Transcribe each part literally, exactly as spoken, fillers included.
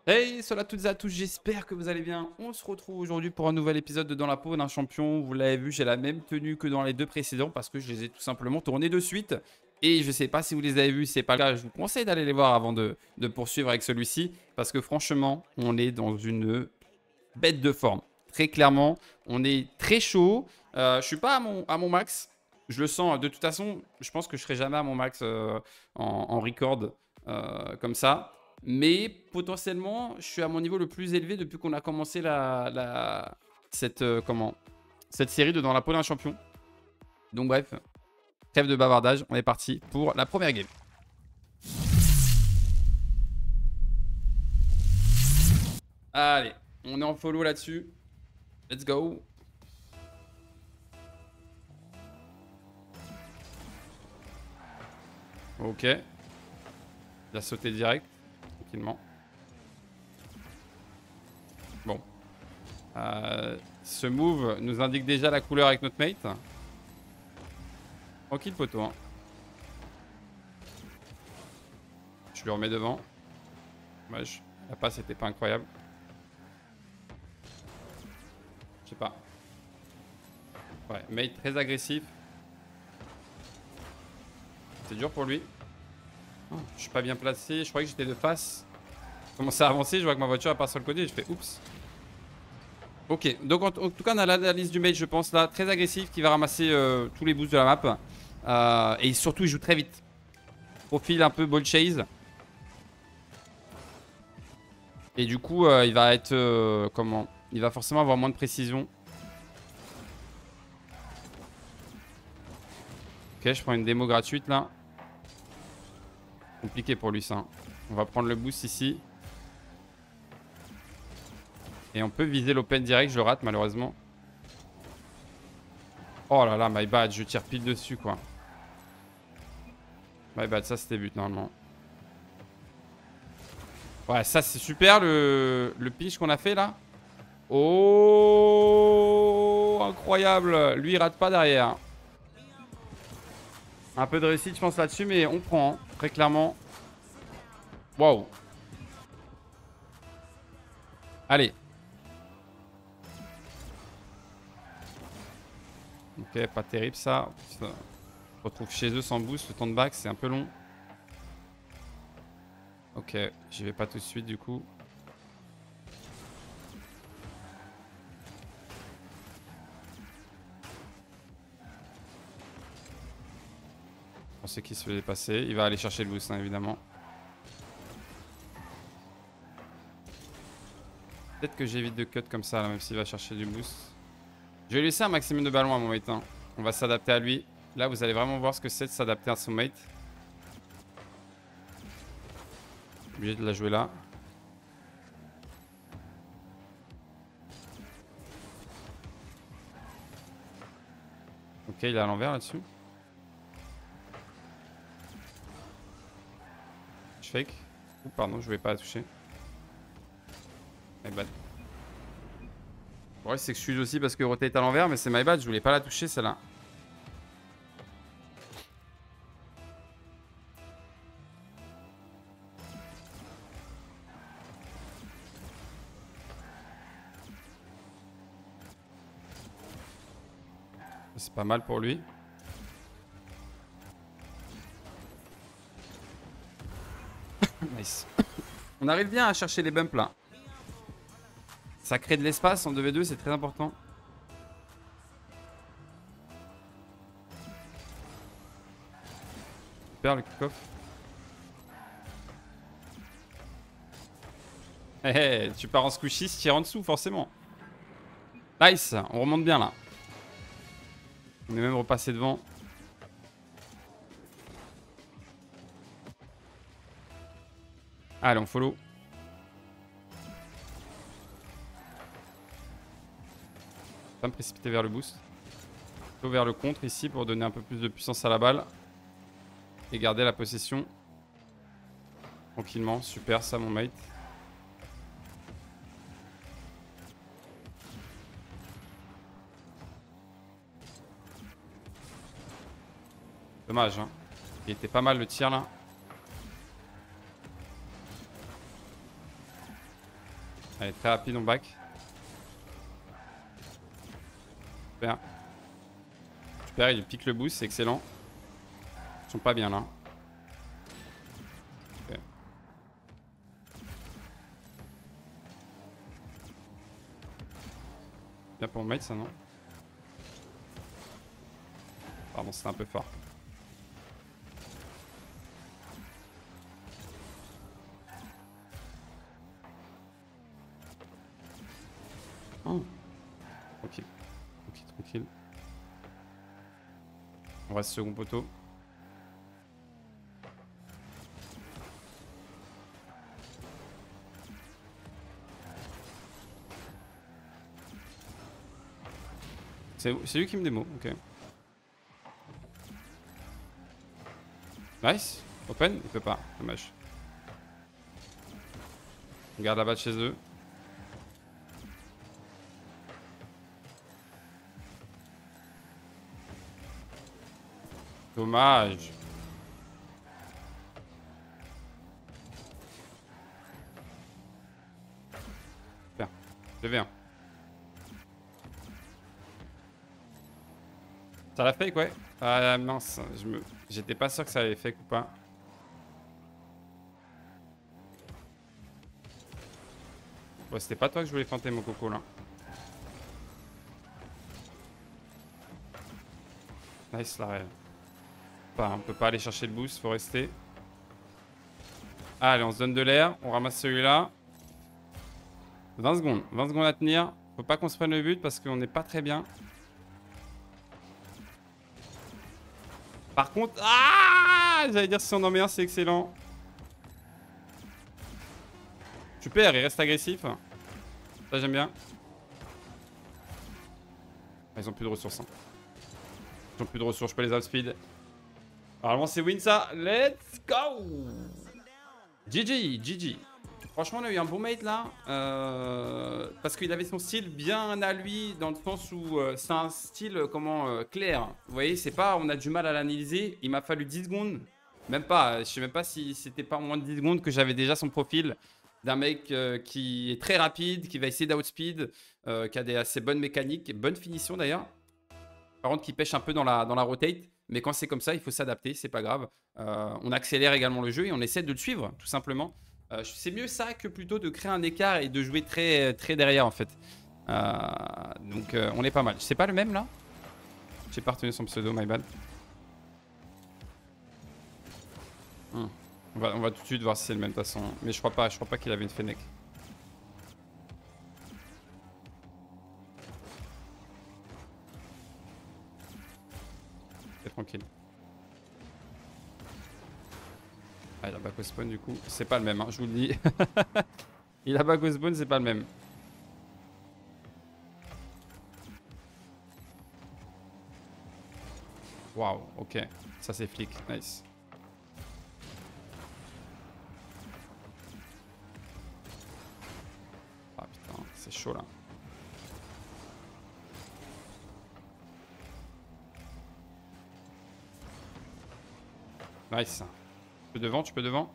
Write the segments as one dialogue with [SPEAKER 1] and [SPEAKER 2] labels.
[SPEAKER 1] Hey, salut à toutes et à tous, j'espère que vous allez bien. On se retrouve aujourd'hui pour un nouvel épisode de Dans la peau d'un champion. Vous l'avez vu, j'ai la même tenue que dans les deux précédents parce que je les ai tout simplement tournés de suite. Et je ne sais pas si vous les avez vus, si ce n'est pas le cas, je vous conseille d'aller les voir avant de, de poursuivre avec celui-ci. Parce que franchement, on est dans une bête de forme. Très clairement, on est très chaud. Euh, je ne suis pas à mon, à mon max. Je le sens. De toute façon, je pense que je ne serai jamais à mon max euh, en, en record euh, comme ça. Mais potentiellement, je suis à mon niveau le plus élevé depuis qu'on a commencé la, la, cette, euh, comment, cette série de Dans la peau d'un champion. Donc bref, trêve de bavardage, on est parti pour la première game. Allez, on est en follow là-dessus. Let's go. Ok. Il a sauté direct, tranquillement. Bon. Euh, ce move nous indique déjà la couleur avec notre mate. Tranquille, poteau. Hein. Je lui remets devant. Dommage. La passe était pas incroyable. Je sais pas. Ouais, mate très agressif. C'est dur pour lui. Oh, je suis pas bien placé. Je croyais que j'étais de face. Je commence à avancer. Je vois que ma voiture part sur le côté. Et je fais oups. Ok. Donc en, en tout cas, on a l'analyse du mate, je pense, là. Très agressif. Qui va ramasser euh, tous les boosts de la map. Euh, et surtout, il joue très vite. Profil un peu ball chase. Et du coup, euh, il va être... Euh, comment? Il va forcément avoir moins de précision. Ok, je prends une démo gratuite, là. Compliqué pour lui, ça. On va prendre le boost ici. Et on peut viser l'open direct. Je le rate, malheureusement. Oh là là, my bad. Je tire pile dessus, quoi. My bad, ça, c'était but, normalement. Ouais, ça, c'est super, le, le pitch qu'on a fait, là. Oh, incroyable. Lui, il rate pas derrière. Un peu de réussite, je pense, là-dessus, mais on prend, hein, très clairement. Waouh. Allez. Ok, pas terrible, ça. On se retrouve chez eux sans boost. Le temps de back, c'est un peu long. Ok, j'y vais pas tout de suite, du coup. On sait qu'il se fait dépasser. Il va aller chercher le boost, hein, évidemment. Peut-être que j'évite de cut comme ça, là, même s'il va chercher du boost. Je vais laisser un maximum de ballons à mon mate. Hein. On va s'adapter à lui. Là, vous allez vraiment voir ce que c'est de s'adapter à son mate. Obligé de la jouer là. Ok, il est à l'envers là-dessus. Je fake. Ouh, pardon, je voulais pas la toucher. My bad. Ouais, c'est que je suis aussi parce que rotate à l'envers, mais c'est my bad, je voulais pas la toucher celle-là. C'est pas mal pour lui. Nice. On arrive bien à chercher les bumps là. Ça crée de l'espace en deux v deux, c'est très important. Super le kick-off. Hé hey, tu pars en squishy, tu tires en dessous forcément. Nice, on remonte bien là. On est même repassé devant. Allez, on follow. Pas me précipiter vers le boost. Plutôt vers le contre ici pour donner un peu plus de puissance à la balle. Et garder la possession. Tranquillement, super ça mon mate. Dommage, hein. Il était pas mal le tir là. Allez, très rapide, on back. Super. Super, il pique le boost, c'est excellent. Ils sont pas bien là. Ok. Bien pour mon mate, ça, non? Pardon, c'était un peu fort. Oh. Tranquille. Tranquille, tranquille. On reste second poteau. C'est lui qui me démo, ok. Nice. Open, il peut pas, dommage. On garde la balle chez eux. Dommage. Super. deux v un. Ça l'a fake, ouais. Ah mince, je me... j'étais pas sûr que ça allait fake ou pas. Ouais, c'était pas toi que je voulais feinter, mon coco, là. Nice, la rêve. Enfin, on peut pas aller chercher le boost, faut rester. Allez, on se donne de l'air, on ramasse celui-là. vingt secondes, vingt secondes à tenir. Faut pas qu'on se prenne le but parce qu'on n'est pas très bien. Par contre, ah, j'allais dire si on en met un, c'est excellent. Super, il reste agressif. Ça, j'aime bien. Ah, ils ont plus de ressources. Hein. Ils ont plus de ressources, je peux les outspeed. Normalement, c'est win ça. Let's go! G G, G G. Franchement, on a eu un bon mate là. Euh, parce qu'il avait son style bien à lui, dans le sens où euh, c'est un style euh, comment euh, clair. Vous voyez, c'est pas, on a du mal à l'analyser. Il m'a fallu dix secondes. Même pas, je sais même pas si c'était pas moins de dix secondes que j'avais déjà son profil d'un mec euh, qui est très rapide, qui va essayer d'outspeed, euh, qui a des assez bonnes mécaniques, bonne finition d'ailleurs. Par contre, qui pêche un peu dans la, dans la rotate. Mais quand c'est comme ça, il faut s'adapter, c'est pas grave. Euh, on accélère également le jeu et on essaie de le suivre, tout simplement. Euh, c'est mieux ça que plutôt de créer un écart et de jouer très, très derrière, en fait. Euh, donc, euh, on est pas mal. C'est pas le même, là? J'ai pas retenu son pseudo, my bad. Hmm. On, va, on va tout de suite voir si c'est le même, de toute façon. Mais je crois pas, je crois pas qu'il avait une Fennec. C'est tranquille. Ah, il a back au spawn du coup. C'est pas le même, hein, je vous le dis. Il a back au spawn, c'est pas le même. Waouh, ok. Ça c'est flic, nice. Ah putain, c'est chaud là. Nice. Tu peux devant, tu peux devant.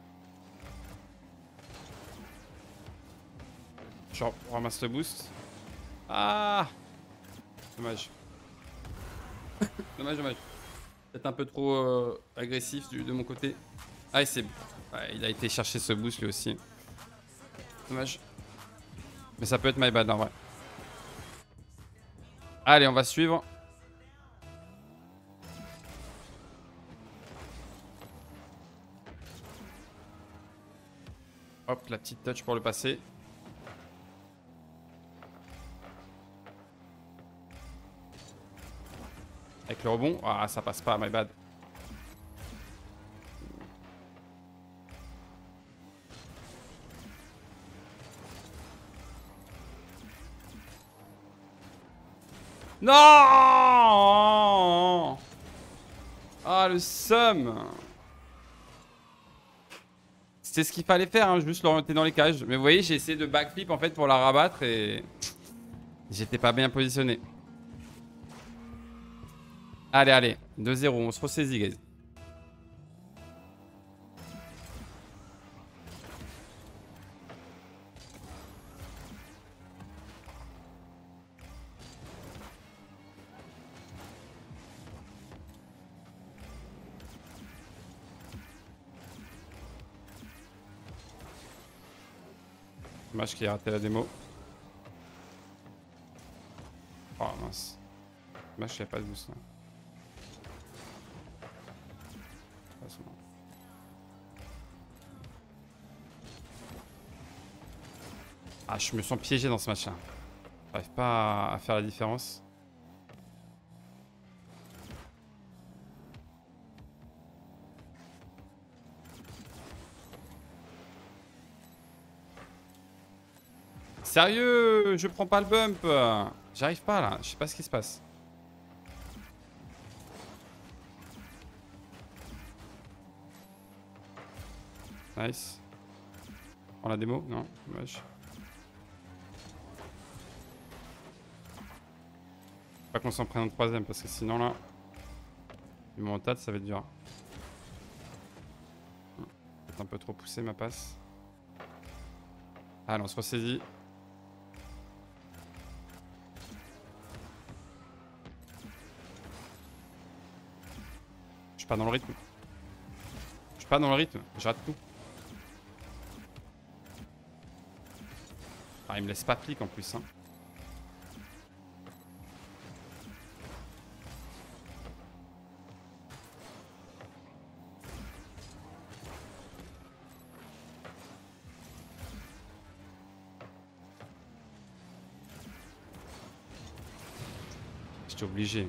[SPEAKER 1] Genre, on ramasse le boost. Ah! Dommage. Dommage, dommage. Peut-être un peu trop euh, agressif du, de mon côté. Ah, c'est... Ouais, il a été chercher ce boost lui aussi. Dommage. Mais ça peut être my bad en vrai. Allez, on va suivre. Hop, la petite touch pour le passer. Avec le rebond. Ah, ça passe pas, my bad. Non! Ah, le seum! C'est ce qu'il fallait faire, hein, juste l'orienter dans les cages. Mais vous voyez, j'ai essayé de backflip en fait pour la rabattre et j'étais pas bien positionné. Allez, allez, deux zéro, on se ressaisit, guys. Dommage qu'il ait raté la démo. Oh mince. Dommage qu'il n'y a pas de boost là. Ah, je me sens piégé dans ce match là. J'arrive pas à faire la différence. Sérieux, je prends pas le bump. J'arrive pas là, je sais pas ce qui se passe. Nice. On la démo? Non, dommage. Pas qu'on s'en prenne un troisième parce que sinon là, du mental ça va être dur. Peut-être un peu trop poussé ma passe. Allez, on se ressaisit. Je suis pas dans le rythme. Je suis pas dans le rythme, je rate tout. Ah, il me laisse pas clic en plus. Hein. J'étais obligé.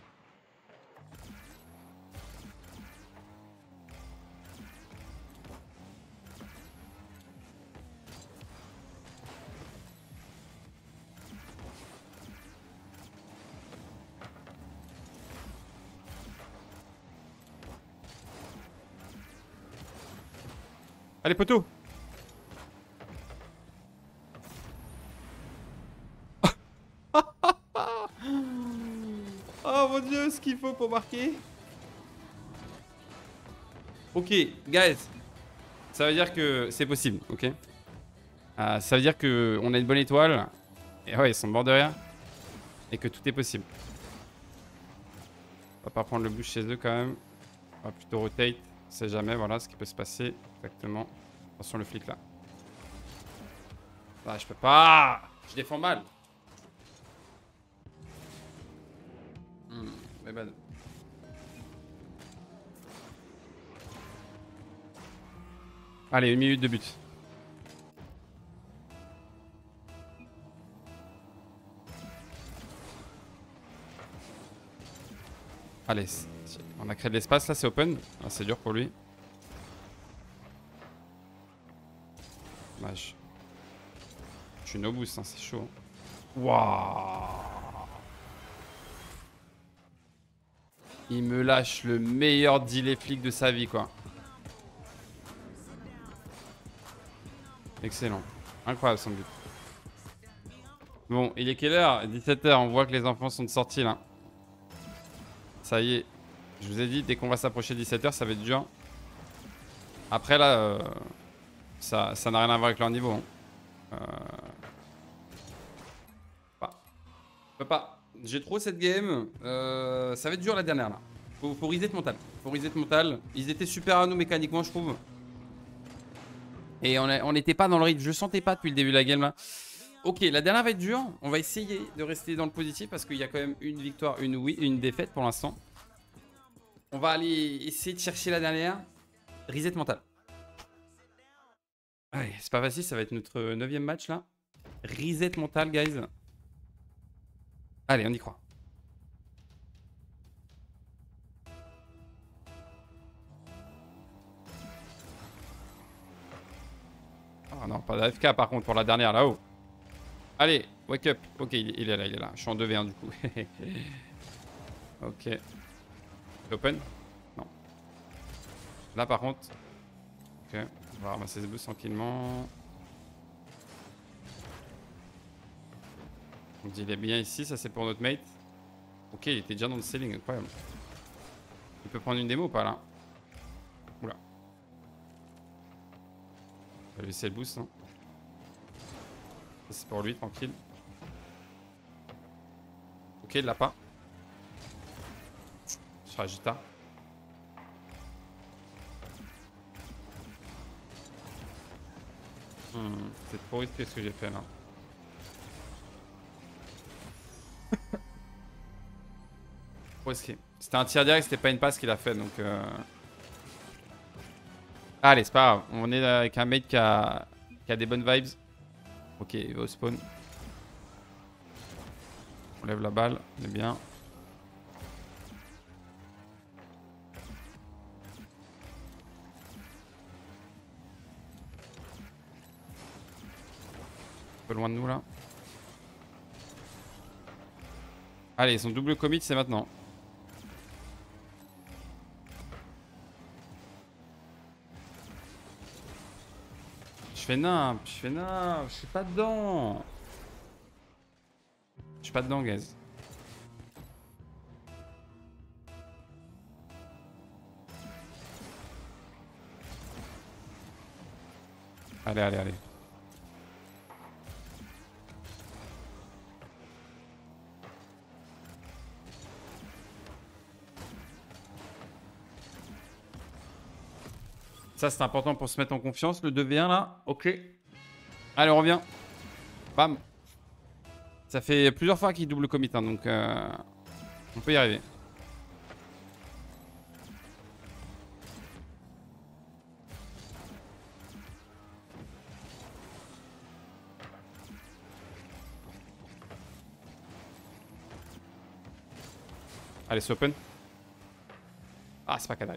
[SPEAKER 1] Allez, poteau. Oh mon dieu, ce qu'il faut pour marquer. Ok, guys. Ça veut dire que c'est possible, ok euh, ça veut dire qu'on a une bonne étoile. Et ouais, ils sont morts de rire. Et que tout est possible. On va pas prendre le bouche chez eux quand même. On va plutôt rotate. On sait jamais, voilà ce qui peut se passer. Exactement. Attention le flic là. Ah, je peux pas. Je défends mal. Hmm, mais bad. Allez, une minute de but. Allez, on a créé de l'espace là, c'est open. Ah, c'est dur pour lui. Dommage. Je suis no boost, hein, c'est chaud. Waouh. Il me lâche le meilleur delay flic de sa vie, quoi. Excellent. Incroyable son but. Bon, il est quelle heure? dix-sept heures, on voit que les enfants sont de sortie là. Ça y est. Je vous ai dit, dès qu'on va s'approcher de dix-sept heures, ça va être dur. Après là, euh, ça ça n'a rien à voir avec leur niveau. Hein. Euh... Pas. Je peux pas. J'ai trop cette game. Euh, ça va être dur la dernière là. Faut, faut reset mental. Faut reset mental. Ils étaient super à nous mécaniquement, je trouve. Et on n'était pas dans le rythme. Je sentais pas depuis le début de la game là. Ok, la dernière va être dure. On va essayer de rester dans le positif parce qu'il y a quand même une victoire, une oui, une défaite pour l'instant. On va aller essayer de chercher la dernière. Reset mental. Allez, c'est pas facile, ça va être notre neuvième match là. Reset mental, guys. Allez, on y croit. Oh non, pas d'A F K par contre pour la dernière là-haut. Allez, wake up. Ok, il, il est là, il est là. Je suis en deux v un du coup. Ok. Open? Non. Là par contre. Ok. On va ramasser ce boost tranquillement. On dit il est bien ici, ça c'est pour notre mate. Ok, il était déjà dans le ceiling, incroyable. Il peut prendre une démo ou pas là? Oula. On va laisser le boost. Hein. Ça c'est pour lui, tranquille. Ok, il l'a pas. Je serai agita. Hmm, c'est trop risqué ce que j'ai fait là. Trop risqué. C'était un tir direct, c'était pas une passe qu'il a fait donc. Euh... Allez, c'est pas grave. On est avec un mec qui a, qui a des bonnes vibes. Ok, il va au spawn. On lève la balle, on est bien. Un peu loin de nous là. Allez, son double commit, c'est maintenant. Je fais nimp, je fais nimp, je suis pas dedans. Je suis pas dedans, guys. Allez, allez, allez. Ça, c'est important pour se mettre en confiance. Le deux v un là. Ok. Allez, on revient. Bam. Ça fait plusieurs fois qu'il double commit, hein, donc euh, on peut y arriver. Allez, c'est open. Ah, c'est pas cadré.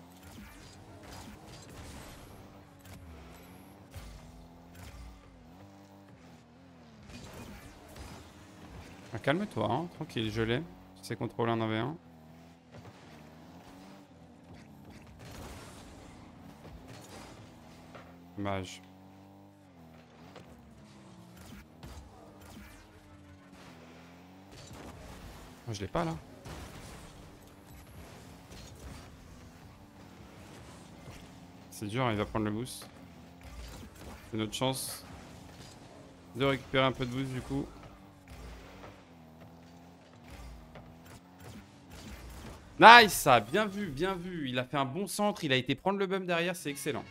[SPEAKER 1] Ah, calme-toi, hein, tranquille, je l'ai. Je sais contrôler un un v un. Dommage. Oh, je l'ai pas là. C'est dur, il va prendre le boost. C'est notre chance de récupérer un peu de boost du coup. Nice, ça, bien vu, bien vu. Il a fait un bon centre, il a été prendre le bump derrière, c'est excellent.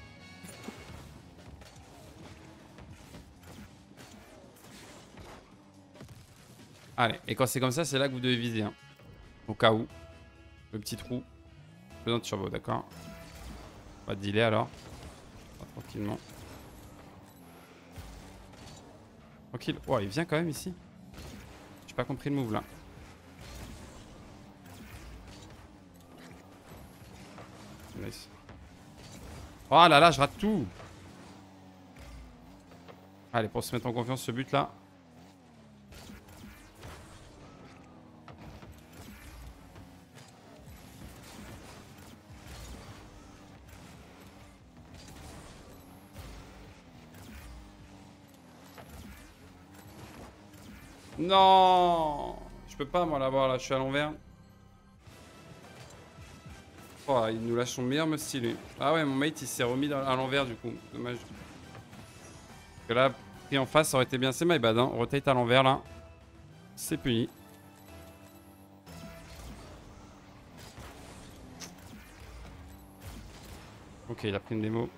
[SPEAKER 1] Allez, et quand c'est comme ça, c'est là que vous devez viser. Hein. Au cas où. Le petit trou. Besoin de turbo, d'accord. On va dealer alors. Tranquillement. Tranquille. Oh, il vient quand même ici. J'ai pas compris le move là. Nice. Oh là là, je rate tout. Allez, pour se mettre en confiance, ce but là. Non, je peux pas moi l'avoir là, je suis à l'envers. Oh, il nous lâche son meilleur musty lui. Ah ouais, mon mate il s'est remis à l'envers du coup, dommage. Parce que là, pris en face, ça aurait été bien, c'est my bad. Hein. Rotate à l'envers là, c'est puni. Ok, il a pris une démo.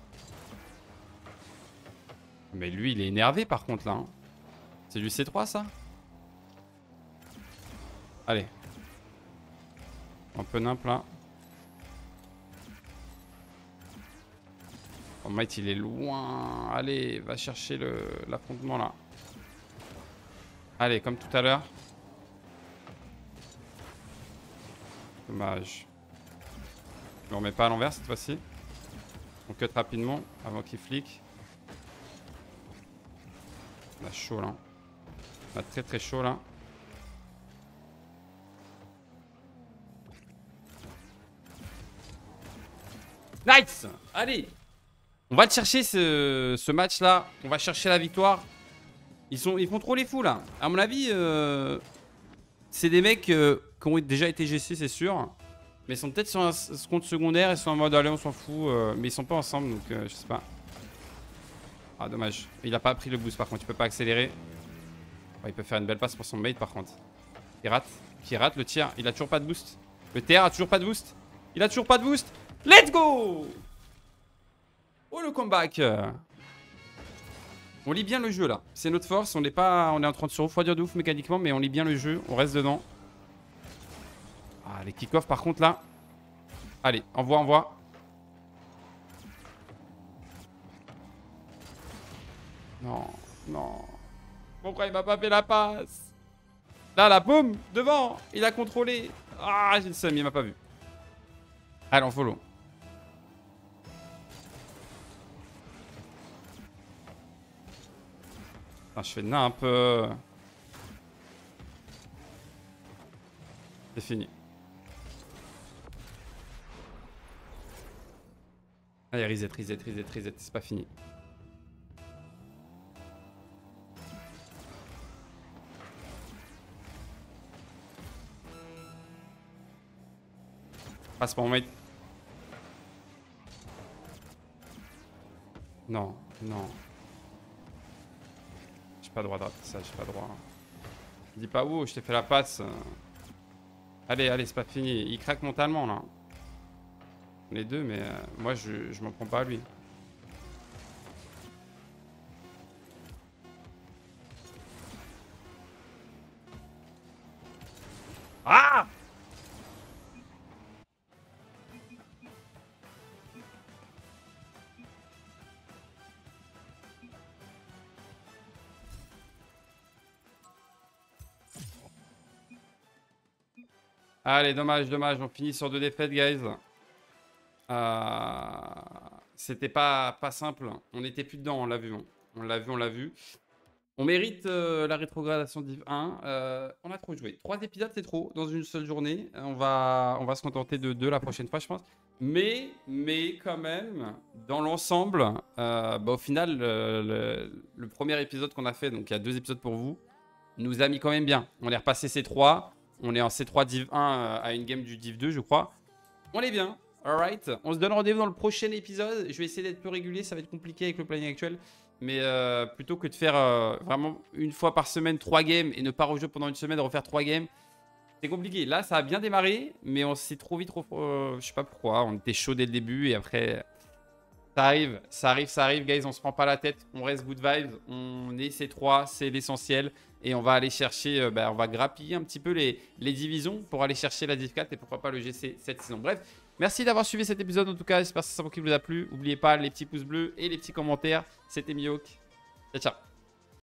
[SPEAKER 1] Mais lui, il est énervé par contre là. Hein. C'est du C trois ça? Allez. Un peu nimp là. Oh, Might il est loin. Allez, va chercher l'affrontement là. Allez, comme tout à l'heure. Dommage. Je le remets pas à l'envers cette fois-ci. On cut rapidement avant qu'il flic. On a chaud là. On a très très chaud là. Nice. Allez. On va le chercher ce, ce match là. On va chercher la victoire. Ils, sont, ils font trop les fous là. À mon avis, euh, c'est des mecs euh, qui ont déjà été G C, c'est sûr. Mais ils sont peut-être sur un compte secondaire. Ils sont en mode allez, on s'en fout. Euh, mais ils sont pas ensemble donc euh, je sais pas. Ah, dommage. Il a pas pris le boost par contre. Il peut pas accélérer. Oh, il peut faire une belle passe pour son mate par contre. Il rate. Qui rate le tir. Il a toujours pas de boost. Le T R a toujours pas de boost. Il a toujours pas de boost. Let's go! Oh le comeback! On lit bien le jeu là. C'est notre force. On est pas, on est en train de se refroidir de ouf mécaniquement, mais on lit bien le jeu. On reste dedans. Ah, les kick-off par contre là. Allez, envoie, envoie. Non, non. Pourquoi il m'a pas fait la passe? Là, là, boum, devant. Il a contrôlé. Ah, j'ai le seum, il m'a pas vu. Allez, on follow. Putain, je fais nimp. peu. C'est fini. Allez, reset, reset, reset, reset. C'est pas fini. Passe pour mon mate. Non, non. J'ai pas droit de rater ça, j'ai pas droit. Dis pas où, je t'ai fait la passe. Allez, allez, c'est pas fini. Il craque mentalement là. Les deux, mais euh, moi je, je m'en prends pas à lui. Ah! Allez, dommage, dommage. On finit sur deux défaites, guys. Euh, C'était pas, pas simple. On était plus dedans, on l'a vu. On l'a vu, on l'a vu. On mérite euh, la rétrogradation Div un. Euh, on a trop joué. Trois épisodes, c'est trop dans une seule journée. On va, on va se contenter de deux la prochaine fois, je pense. Mais, mais quand même, dans l'ensemble, euh, bah, au final, le, le, le premier épisode qu'on a fait, donc il y a deux épisodes pour vous, nous a mis quand même bien. On est repassé C trois. On est en C trois Div un à une game du Div deux, je crois. On est bien. Alright. On se donne rendez-vous dans le prochain épisode. Je vais essayer d'être plus régulier. Ça va être compliqué avec le planning actuel. Mais euh, plutôt que de faire euh, vraiment une fois par semaine trois games et ne pas rejouer pendant une semaine, refaire trois games, c'est compliqué. Là, ça a bien démarré, mais on s'est trop vite, trop, euh, je sais pas pourquoi. On était chaud dès le début et après, ça arrive, ça arrive, ça arrive, guys. On se prend pas la tête. On reste good vibes. On est C trois, c'est l'essentiel. Et on va aller chercher, euh, bah, on va grappiller un petit peu les, les divisions pour aller chercher la Div quatre et pourquoi pas le G C cette saison. Bref, merci d'avoir suivi cet épisode en tout cas. J'espère que ça vous a plu. N'oubliez pas les petits pouces bleus et les petits commentaires. C'était Mihawk. Ciao, ciao.